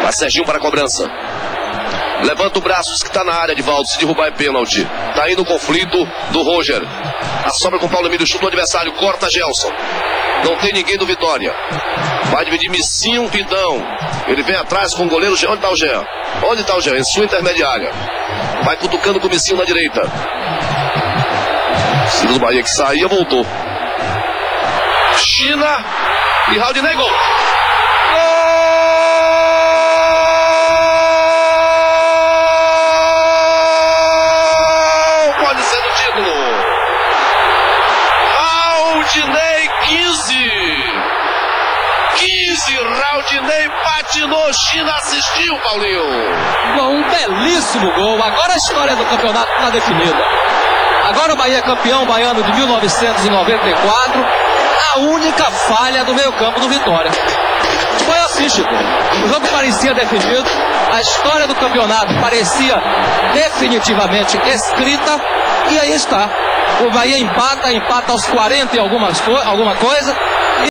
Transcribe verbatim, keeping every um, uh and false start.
Vai Serginho para a cobrança. Levanta o braço, diz que tá na área de Valdo. Se derrubar é pênalti. Tá aí no conflito do Roger. A sobra com o Paulo Emílio, chuta o adversário, corta Gelson. Não tem ninguém do Vitória. Vai dividir Missinho, Pidão. Ele vem atrás com o goleiro Jean. Onde tá o Jean? Onde tá o Jean? Em sua intermediária. Vai cutucando com o Missinho na direita. Ciro do Bahia que saía, voltou. China e Raudinei, gol. Pode ser do título. Raudinei quinze. quinze, Raudinei patinou, China assistiu, Paulinho. Um belíssimo gol. Agora a história do campeonato está definida. Agora o Bahia é campeão baiano de mil novecentos e noventa e quatro. A única falha do meio campo do Vitória. Foi assim, Chico. O jogo parecia definido. A história do campeonato parecia definitivamente escrita. E aí está. O Bahia empata, empata aos quarenta e algumas co- alguma coisa.